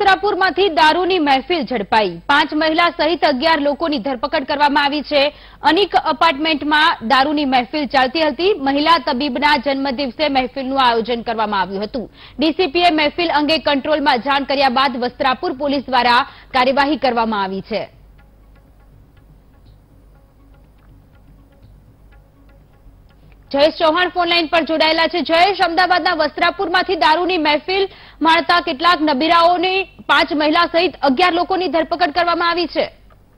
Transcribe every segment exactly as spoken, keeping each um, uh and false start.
વસ્ત્રાપુરમાંથી દારૂની મહેફિલ ઝડપાઈ। પાંચ મહિલા સહિત અગિયાર લોકોની ધરપકડ કરવામાં આવી છે। અનેક અપાર્ટમેન્ટમાં દારૂની મહેફિલ ચાલતી હતી। મહિલા તબીબના જન્મદિવસે મહેફિલનું આયોજન કરવામાં આવ્યું હતું। ડીસીપીએ મહેફિલ અંગે કંટ્રોલમાં જાણ કર્યા બાદ વસ્ત્રાપુર પોલીસ દ્વારા કાર્યવાહી કરવામાં આવી છે। જયેશ ચૌહાણ ફોનલાઈન પર જોડાયેલા છે। જયેશ, અમદાવાદના વસ્ત્રાપુરમાંથી દારૂની મહેફિલ માણતા કેટલાક નબીરાઓની પાંચ મહિલા સહિત અગિયાર લોકોની ધરપકડ કરવામાં આવી છે।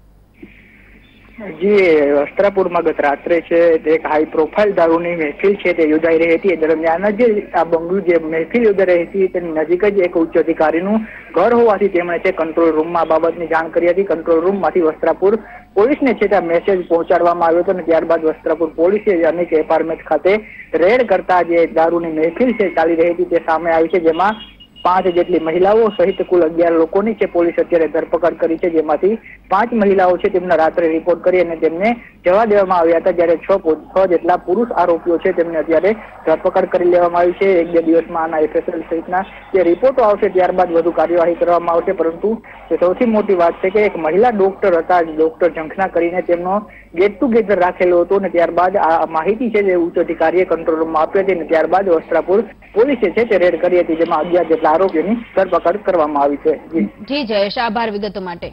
जी वस्त्रापुરમાં ગત રાત્રે છે એક હાઈ પ્રોફાઇલ દારૂની મહેફિલ છે તે યોજાઈ રહી હતી। દરમિયાન જ આ બંગલું જે મહેફિલ યોજાઈ રહી હતી તેની નજીક જ એક ઉચ્ચ અધિકારીનું ઘર હોવાથી તેમણે છે કંટ્રોલ રૂમમાં આ બાબતની જાણ કરી હતી। કંટ્રોલ રૂમમાંથી વસ્ત્રાપુર પોલીસને છે ત્યાં મેસેજ પહોંચાડવામાં આવ્યો હતો અને ત્યારબાદ વસ્ત્રાપુર પોલીસે અનેક એપાર્ટમેન્ટ ખાતે રેડ કરતા જે દારૂની મહેફિલ છે ચાલી રહી હતી તે સામે આવી છે, જેમાં પાંચ જેટલી મહિલાઓ સહિત કુલ અગિયાર લોકોની છે પોલીસ અત્યારે ધરપકડ કરી છે, જેમાંથી પાંચ મહિલાઓ છે તેમના રાત્રે રિપોર્ટ કરી અને તેમને જવા દેવામાં આવ્યા હતા, જ્યારે છ છ જેટલા પુરુષ આરોપીઓ છે તેમને અત્યારે ધરપકડ કરી લેવામાં આવી છે। એક બે દિવસમાં આના એફએસએલ સહિતના જે રિપોર્ટો આવશે ત્યારબાદ વધુ કાર્યવાહી કરવામાં આવશે। પરંતુ સૌથી મોટી વાત છે કે એક મહિલા ડોક્ટર હતા, ડોક્ટર ઝંખના કરીને તેમનો ગેટ ટુગેધર રાખેલો હતો અને ત્યારબાદ આ માહિતી છે જે ઉચ્ચ અધિકારીએ કંટ્રોલ રૂમમાં આપી હતી અને ત્યારબાદ વસ્ત્રાપુર પોલીસે છે તે રેડ કરી હતી, જેમાં અગિયાર જેટલા આરોપીઓની ધરપકડ કરવામાં આવી છે। જી જયેશ, આભાર વિગતો માટે।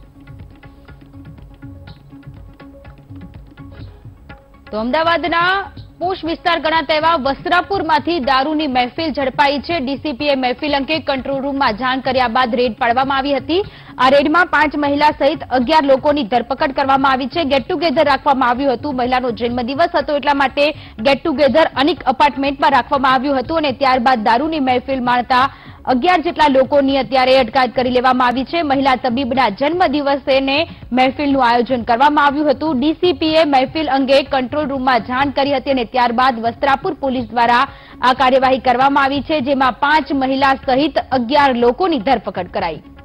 તો અમદાવાદના પોશ વિસ્તાર ગણાતા એવા વસ્ત્રાપુરમાંથી દારૂની મહેફિલ ઝડપાઈ છે। ડીસીપીએ મહેફિલ અંગે કંટ્રોલ રૂમમાં જાણ કર્યા બાદ રેડ પાડવામાં આવી હતી। આ રેડમાં પાંચ મહિલા સહિત અગિયાર લોકોની ધરપકડ કરવામાં આવી છે। ગેટ ટુગેધર રાખવામાં આવ્યું હતું। મહિલાનો જન્મદિવસ હતો એટલા માટે ગેટ ટુગેધર અનેક અપાર્ટમેન્ટમાં રાખવામાં આવ્યું હતું અને ત્યારબાદ દારૂની મહેફિલ માણતા અગિયાર જેટલા લોકોની અત્યારે અટકાયત કરી લેવામાં આવી છે। મહિલા તબીબના જન્મદિવસેને મહેફિલનું આયોજન કરવામાં આવ્યું હતું। ડીસીપીએ મહેફિલ અંગે કંટ્રોલ રૂમમાં જાણ કરી હતી અને ત્યારબાદ વસ્ત્રાપુર પોલીસ દ્વારા આ કાર્યવાહી કરવામાં આવી છે, જેમાં પાંચ મહિલા સહિત અગિયાર લોકોની ધરપકડ કરાઈ।